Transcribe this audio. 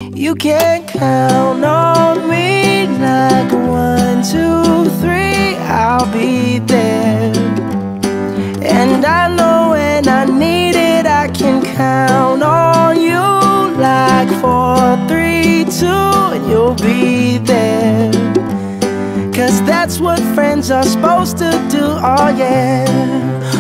You can count on me like 1, 2, 3, I'll be there. And I know when I need it, I can count on you like 4, 3, 2, and you'll be there. 'Cause that's what friends are supposed to do, oh yeah.